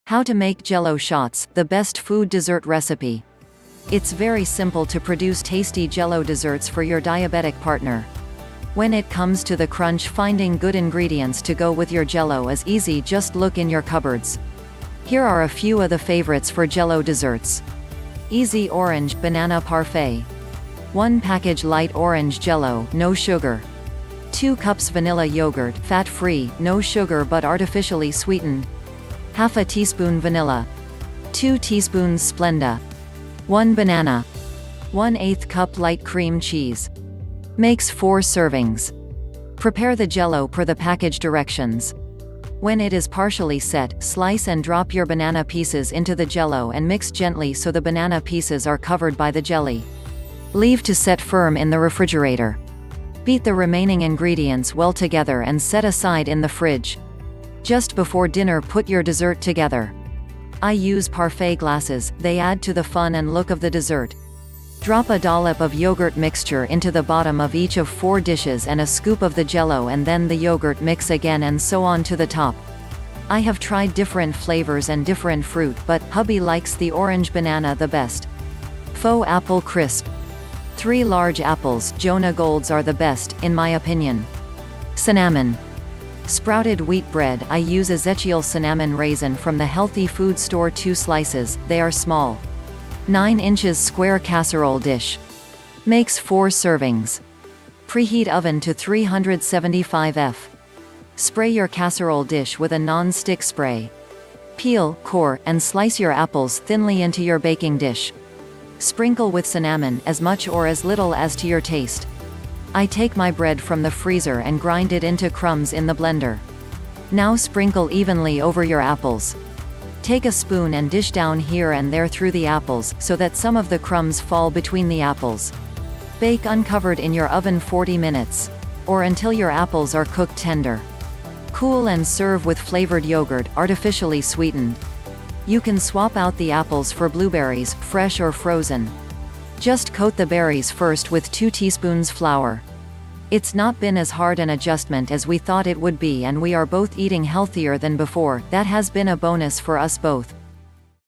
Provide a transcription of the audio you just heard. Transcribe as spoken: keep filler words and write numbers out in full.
How to make Jello shots, the best food dessert recipe. It's very simple to produce tasty Jello desserts for your diabetic partner. When it comes to the crunch, finding good ingredients to go with your Jello is easy, just look in your cupboards. Here are a few of the favorites for Jello desserts. Easy orange banana parfait. one package light orange Jello, no sugar. two cups vanilla yogurt, fat-free, no sugar but artificially sweetened. Half a teaspoon vanilla. two teaspoons Splenda. one banana. one eighth cup light cream cheese. Makes four servings. Prepare the Jello per the package directions. When it is partially set, slice and drop your banana pieces into the Jello and mix gently so the banana pieces are covered by the jelly. Leave to set firm in the refrigerator. Beat the remaining ingredients well together and set aside in the fridge. Just before dinner, put your dessert together. I use parfait glasses, they add to the fun and look of the dessert. Drop a dollop of yogurt mixture into the bottom of each of four dishes and a scoop of the Jello, and then the yogurt mix again and so on to the top. I have tried different flavors and different fruit, but hubby likes the orange banana the best. Faux apple crisp. Three large apples, Jonah Golds, are the best, in my opinion. Cinnamon. Sprouted wheat bread, I use Ezekiel cinnamon raisin from the healthy food store, two slices, they are small. nine inches square casserole dish. Makes four servings. Preheat oven to three hundred seventy-five degrees. Spray your casserole dish with a non-stick spray. Peel, core, and slice your apples thinly into your baking dish. Sprinkle with cinnamon, as much or as little as to your taste. I take my bread from the freezer and grind it into crumbs in the blender. Now sprinkle evenly over your apples. Take a spoon and dish down here and there through the apples, so that some of the crumbs fall between the apples. Bake uncovered in your oven forty minutes. Or until your apples are cooked tender. Cool and serve with flavored yogurt, artificially sweetened. You can swap out the apples for blueberries, fresh or frozen. Just coat the berries first with two teaspoons flour. It's not been as hard an adjustment as we thought it would be, and we are both eating healthier than before. That has been a bonus for us both.